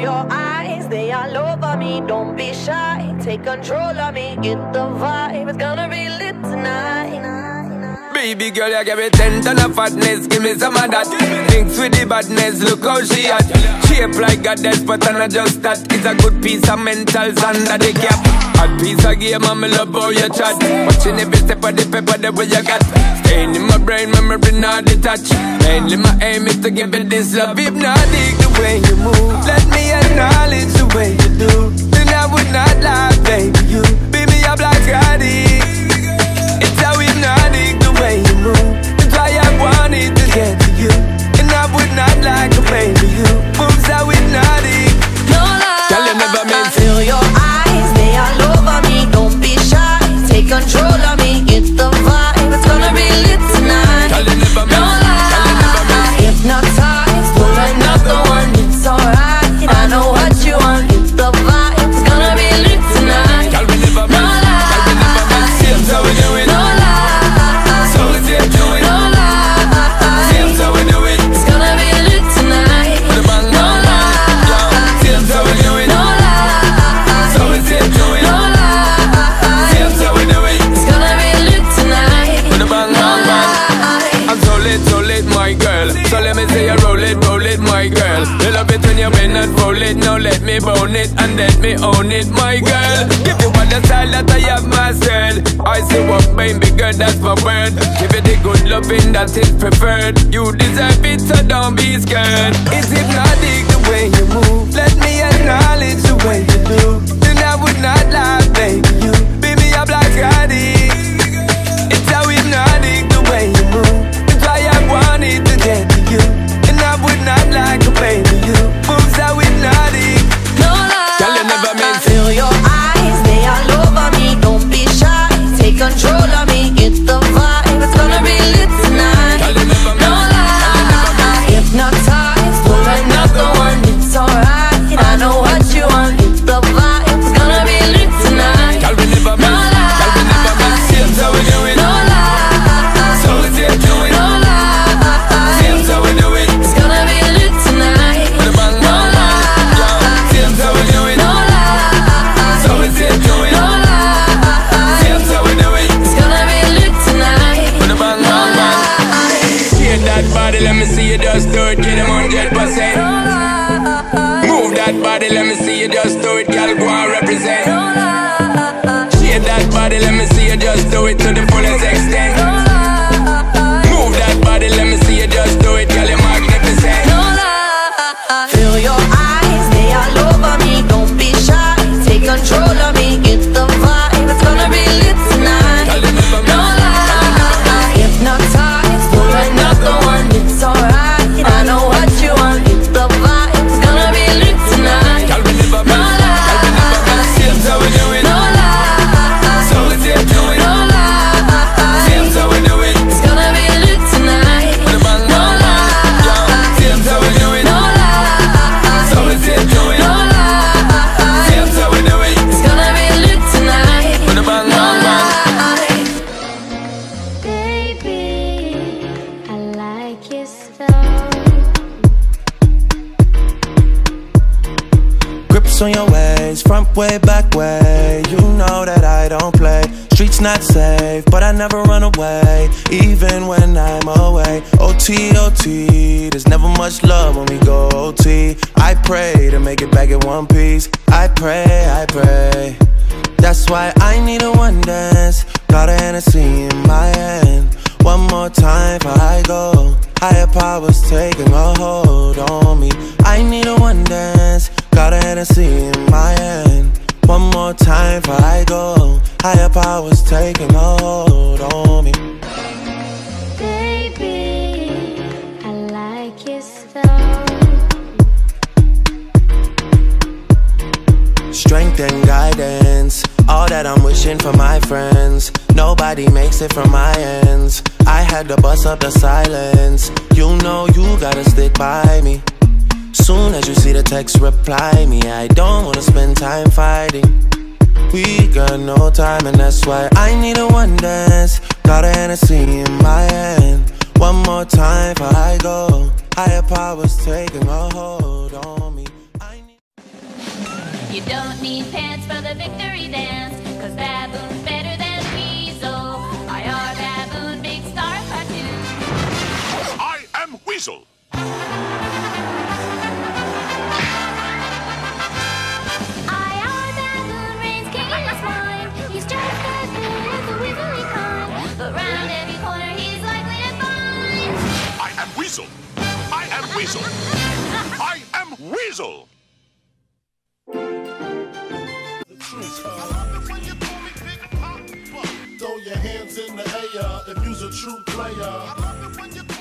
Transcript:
your eyes, they all over me. Don't be shy, take control of me. Get the vibe, it's gonna be lit tonight. Baby girl, you give me 10 ton of fatness, give me some of that. Thinks with the badness, look how she at. Shape like goddess, but I'm not just that. It's a good piece of mentals under the cap. Hot piece of game, I'm love how you chat. Watching every step of the paper, the way you got. Staying in my brain, memory not detached. Mainly my aim is to give it this love. If not, dig the way you move. Let me acknowledge the way you do. Then I would not lie, baby, you beat me up like Scotty. It's how hypnotic the way you move. That's why I wanted to get to you. And I would not like to baby you. Moves how hypnotic. No lie, girl, you never meant to. Feel your eyes, they all over me. Don't be shy, take control of me. Get the vibe, it's gonna be lit tonight. Girl, you never meant. No lie, hypnotized, pull another one. It's alright, I know what you want. Get the vibe, it's gonna be lit tonight. Girl, we never meant. Girl, we never meant. Seems how we do it. No lie, so we see it do it. no lie, Seems how we do it. it's gonna be lit tonight. With a bang, No lie, seems how we do it. no lie, So we see it do it. no lie, Seems how we do it. it's gonna be lit tonight. With a bang, No bang, bang. lie. I'm so lit, my girl. So let me say you roll it, my girl. You love it when you bend and roll it. Now let me bone it and let me own it, my girl. Give you all the style that I have myself. I say what baby girl, that's my word. Give you the good loving that is preferred. You deserve it, so don't be scared. It's hypnotic the way you move. Let me acknowledge the way you do. Then I would not lie, baby. You beat me up like Scotty. It's how hypnotic the way you move. That's why I wanted to get to you. And I would not like to baby you. Moves how hypnotic. No lie, Girl, you never meant to. feel your eyes, they all over me. Don't be shy, take control of me. Get the vibe, it's gonna be lit tonight. Girl, you never No meant. lie, hypnotized, pull another one. It's alright, I know what you want. Get the vibe, it's gonna be lit tonight. Girl, we never No meant. Girl, we never meant. Seems how we do it. No lie, So we see it do it. no lie, Seems how we do it. it's gonna be lit tonight. With a bang, No bang, bang. lie, Seems how we do it. no lie, So we see it do it. no lie, Seems how we do it. it's gonna be lit tonight. With a bang, bang, bang. Shake that body, let me see you just do it. Get them 100%. Move that body, let me see you just do it. Girl, go and represent. Shake that body, let me see you just do it to the fullest extent. Move that body, let me see you just do it. Girl, you're magnificent. Feel your eyes, they all over me. Don't be shy, take control of me. Get the vibe, it's gonna be lit tonight. Girl, you never No meant. lie, hypnotized, pull another one. It's alright, I know what you want. Get the vibe, it's gonna be lit tonight. Girl, we never No meant. Girl, we never meant. lie, Seems how we do it. no lie, So we see it do it. no lie, Seems how we do it. it's gonna be lit tonight. With a bang, No bang, bang. lie, Seems how we do it. no lie, So we see it do it. no lie, Seems how we do it. it's gonna be lit tonight. With a bang, bang, bang. Baby, I like your so. Grips on your ways, front way, back way. You know that I don't play. Streets not safe, but I never run away, even when I'm away. OT, OT, there's never much love when we go OT. I pray to make it back in one piece. I pray, I pray. That's why I need a one dance. Got a Hennessy in my hand. One more time before I go. Higher powers taking a hold on me. I need a one dance. Got a Hennessy in my hand. One more time before I go. Higher powers taking a hold on me. Baby, I like your so. Strength and guidance, all that I'm wishing for my friends. Nobody makes it from my ends. I had to bust up the silence. You know you gotta stick by me. Soon as you see the text, reply me. I don't wanna spend time fighting. We got no time, and that's why I need a one dance. Got a Hennessy in my hand. One more time before I go. Higher powers taking a hold on me. You don't need pants for the victory dance, 'cause Baboon's better than Weasel. I.R. Baboon, big star cartoon. I am Weasel. I.R. Baboon reigns king in his mind. He's just as good as the Weaselly kind, but round every corner he's likely to find. I am Weasel. I am Weasel. I am Weasel. Throw your hands in the air if you's a true player.